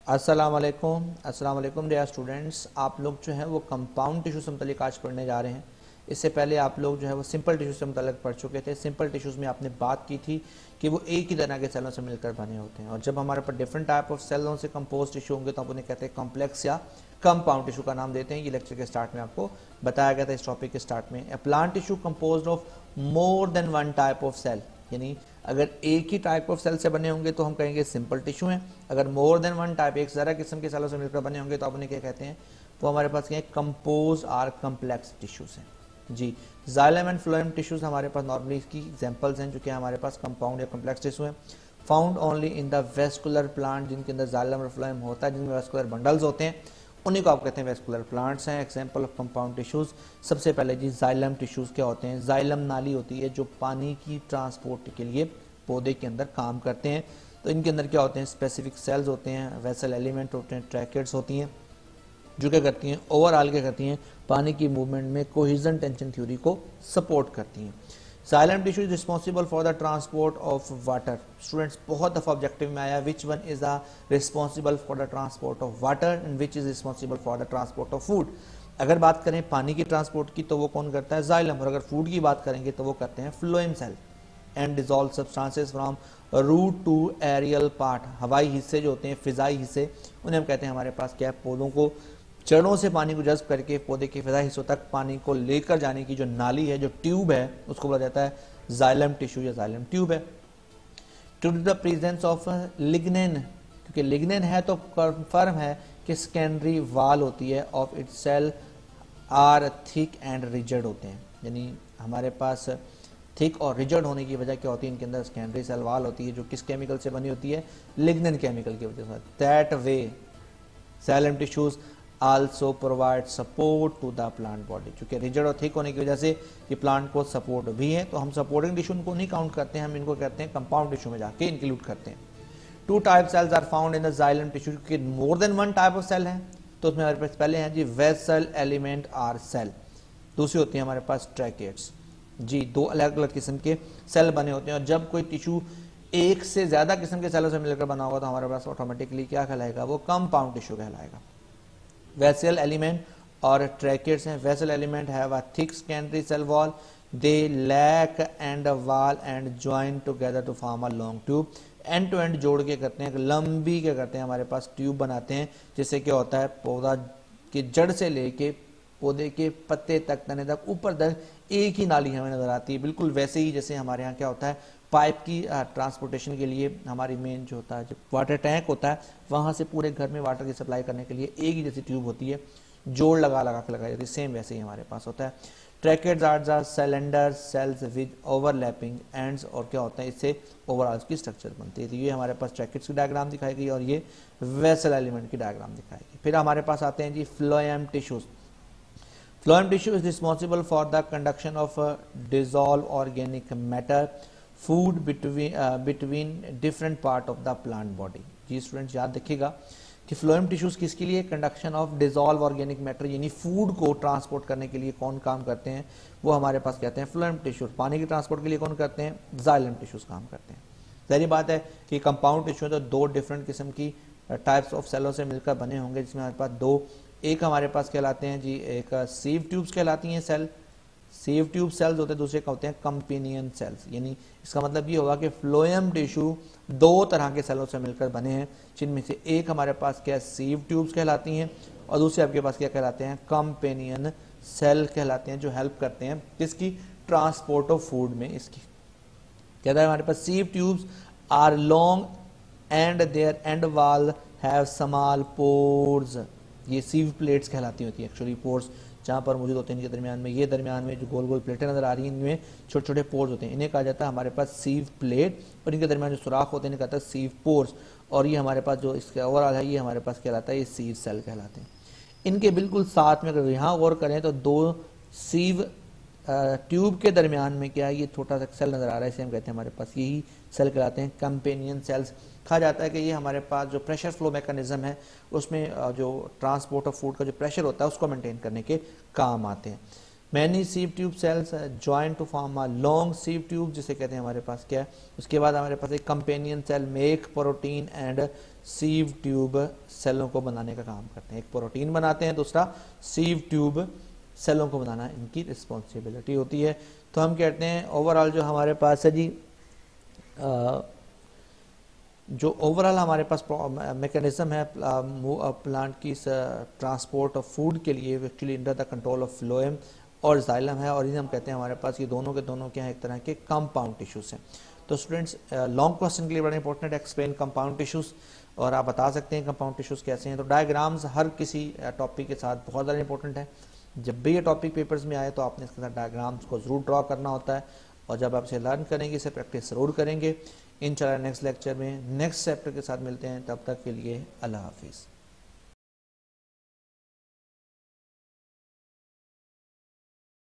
अस्सलाम वालेकुम dear students. आप लोग जो है वो कंपाउंड टिश्यू से मुतल्लिक आज पढ़ने जा रहे हैं। इससे पहले आप लोग जो है वो सिंपल टिश्यू से मुतल्लिक पढ़ चुके थे। सिंपल टिश्यूज़ में आपने बात की थी कि वो एक ही तरह के सेलों से मिलकर बने होते हैं, और जब हमारे पास डिफरेंट टाइप ऑफ सेलों से कंपोज टिश्यू होंगे तो आप उन्हें कहते हैं कॉम्प्लेक्स या कंपाउंड टिश्यू का नाम देते हैं। ये लेक्चर के स्टार्ट में आपको बताया गया था इस टॉपिक के स्टार्ट में। A plant tissue composed of more than one type of cell, यानी अगर एक ही टाइप ऑफ सेल से बने होंगे तो हम कहेंगे सिंपल टिश्यू हैं। अगर मोर देन वन टाइप, एक ज़रा किस्म के सेलों से मिलकर बने होंगे तो आप उन्हें क्या कहते हैं, वो हमारे पास क्या है, कंपोज आर कम्प्लेक्स टिश्यूज हैं जी। जाइलम एंड फ्लोएम टिश्यूज हमारे पास नॉर्मली इसकी एग्जांपल्स हैं जो कि हमारे पास कंपाउंड या कम्प्लेक्स टिश्यू हैं। Found only in the vascular plant, जिनके अंदर जाइलम और फ्लोएम होता है, जिनमें वेस्कुलर बंडल्स होते हैं, उन्हीं को आप कहते हैं वेस्कुलर प्लांट्स हैं। एग्जांपल ऑफ कंपाउंड टिश्यूज, सबसे पहले जी जाइलम टिश्यूज क्या होते हैं। जाइलम नाली होती है जो पानी की ट्रांसपोर्ट के लिए पौधे के अंदर काम करते हैं। तो इनके अंदर क्या होते हैं, स्पेसिफिक सेल्स होते हैं, वेसल एलिमेंट होते हैं, ट्रैकेट्स होती हैं, जो क्या करती हैं, ओवरऑल क्या करती हैं, पानी की मूवमेंट में कोहेजन टेंशन थ्योरी को सपोर्ट करती हैं। Xylem tissue is responsible for the transport of water. Students बहुत दफ़ा ऑब्जेक्टिव में आया, which one is the responsible for the transport of water and which is responsible for the transport of food. अगर बात करें पानी की ट्रांसपोर्ट की तो वो कौन करता है, जाइलम, और अगर फूड की बात करेंगे तो वो करते हैं phloem cell. And dissolve substances from root to aerial part, हवाई हिस्से जो होते हैं, फिजाई हिस्से, उन्हें हम कहते हैं हमारे पास क्या है, पौधों को जड़ों से पानी को जज्ब करके पौधे के फिजाई हिस्सों तक पानी को लेकर जाने की जो नाली है, जो ट्यूब है, उसको बोला जाता है जाइलम टिश्यू या जाइलम ट्यूब है। To the presence of lignin, क्योंकि लिग्नेन है तो कंफर्म है कि सेकेंडरी वाल होती है of it cell are thick and rigid होते हैं, यानी हमारे पास थिक और रिजिड होने की वजह क्या होती है, इनके अंदर सेकेंडरी सेल वाल होती है जो किस केमिकल से बनी होती है, लिग्निन केमिकल की वजह से। That way xylem tissues also provide support to the plant body, क्योंकि रिजिड और थिक होने की वजह से ये प्लांट को सपोर्ट भी है, तो हम सपोर्टिंग टिश्यू को नहीं काउंट करते हैं, हम इनको कहते हैं कंपाउंड टिश्यू में जाके इंक्लूड करते हैं। Two type cells are found in the xylem tissue, क्योंकि more than one type of cell है, तो उसमें हमारे पास पहले हैं जी वेसल एलिमेंट आर सेल, दूसरी होती है हमारे पास ट्रैकेट्स जी। दो अलग अलग किस्म के सेल बने होते हैं, और जब कोई टिश्यू एक से ज्यादा किस्म के सेलों से मिलकर बना होगा तो हमारे पास ऑटोमेटिकली क्या कहलाएगा, वो कंपाउंड टिश्यू कहलाएगा। वेसल एलिमेंट और ट्रैकेट्स हैं। Vessel element have a thick secondary cell wall, they lack end wall and join together to form a long tube. End to end जोड़ के करते हैं, लंबी क्या करते हैं, हमारे पास ट्यूब बनाते हैं, जिससे क्या होता है, पौधा की जड़ से लेके पौधे के पत्ते तक, तने तक, ऊपर तक एक ही नाली हमें नजर आती है। बिल्कुल वैसे ही जैसे हमारे यहाँ क्या होता है, पाइप की ट्रांसपोर्टेशन के लिए हमारी मेन जो होता है, जो वाटर टैंक होता है, वहाँ से पूरे घर में वाटर की सप्लाई करने के लिए एक ही जैसी ट्यूब होती है, जोड़ लगा लगा के लगाई जाती है, सेम वैसे ही हमारे पास होता है। Tracheids are the cylinder cells with overlapping ends, और क्या होता है, इससे ओवरऑल की स्ट्रक्चर बनती है। तो ये हमारे पास ट्रैकेट्स की डायग्राम दिखाई गई और ये वेसल एलिमेंट की डायग्राम दिखाई गई। फिर हमारे पास आते हैं जी phloem tissues. Phloem tissue is responsible for the conduction of dissolved organic matter, food between different part of the plant body। जी स्टूडेंट्स याद रखिएगा कि फ्लोएम टिश्यूज किसके लिए, conduction of dissolve organic matter, यानी फूड को ट्रांसपोर्ट करने के लिए कौन काम करते हैं, वो हमारे पास कहते हैं फ्लोएम टिश्यूज। पानी के ट्रांसपोर्ट के लिए कौन करते हैं, जाइलम टिश्यूज काम करते हैं। जाहिर बात है कि कंपाउंड टिश्यू तो दो डिफरेंट किस्म की टाइप्स ऑफ सेलों से मिलकर बने होंगे, जिसमें हमारे पास दो, एक हमारे पास कहलाते हैं जी, एक सीव ट्यूब्स कहलाती हैं सेल, सीव ट्यूब सेल्स होते हैं, दूसरे का होते हैं कंपेनियन सेल्स। यानी इसका मतलब ये होगा कि फ्लोएम टिश्यू दो तरह के सेलों से मिलकर बने हैं, जिनमें से एक हमारे पास क्या सीव ट्यूब्स कहलाती हैं और दूसरे आपके पास क्या कहलाते हैं, कंपेनियन सेल कहलाते हैं, जो हेल्प करते हैं किसकी, ट्रांसपोर्ट ऑफ फूड में। इसकी कहता है हमारे पास sieve tubes are long and their end wall have small pores. ये सीव प्लेट्स कहलाती होती है एक्चुअली, पोर्स जहाँ पर मौजूद होते हैं इनके दरमियान में, ये दरमियान में जो गोल गोल प्लेटें नजर आ रही हैं, इनमें छोटे छोटे पोर्स होते हैं, इन्हें कहा जाता है हमारे पास सीव प्लेट, और इनके दरमियान जो सुराख होते हैं इन्हें कहता है सीव पोर्स। और ये हमारे पास जो इसका ओवरऑल है, ये हमारे पास कहलाता है, ये सीव सेल कहलाते हैं। इनके बिल्कुल साथ में अगर यहाँ गौर करें तो दो सीव ट्यूब के दरमियान में क्या है, ये छोटा सा सेल नजर आ रहा है, इसे हम कहते हैं हमारे पास यही सेल कहलाते हैं कंपेनियन सेल्स। कहा जाता है कि ये हमारे पास जो प्रेशर फ्लो मैकेनिज्म है, उसमें जो ट्रांसपोर्ट ऑफ फूड का जो प्रेशर होता है उसको मेंटेन करने के काम आते हैं। Many sieve tube cells join to form a long sieve tube, जिसे कहते हैं हमारे पास क्या है। उसके बाद हमारे पास एक companion cell make protein and sieve tube सेलों को बनाने का काम करते हैं। एक प्रोटीन बनाते हैं, दूसरा सीव ट्यूब सेलों को बनाना इनकी रिस्पॉन्सिबिलिटी होती है। तो हम कहते हैं ओवरऑल जो हमारे पास है जी, जो ओवरऑल हमारे पास मैकेनिज्म है प्लांट की ट्रांसपोर्ट ऑफ फूड के लिए, actually under the control of phloem और जाइलम है, और इन्हें हम कहते हैं हमारे पास ये दोनों के दोनों क्या है, एक तरह के कंपाउंड टिश्यूज हैं। तो स्टूडेंट्स लॉन्ग क्वेश्चन के लिए बड़ा इंपॉर्टेंट है एक्सप्लेन कंपाउंड टिश्यूज, और आप बता सकते हैं कंपाउंड टिश्यूज कैसे हैं। तो डायग्राम्स हर किसी टॉपिक के साथ बहुत ज़्यादा इंपॉर्टेंट है। जब भी ये टॉपिक पेपर्स में आए तो आपने इसके साथ डायग्राम्स को ज़रूर ड्रॉ करना होता है, और जब आप इसे लर्न करेंगे, इसे प्रैक्टिस ज़रूर करेंगे। इंशाल्लाह नेक्स्ट लेक्चर में नेक्स्ट चैप्टर के साथ मिलते हैं, तब तक के लिए अल्लाह हाफिज़।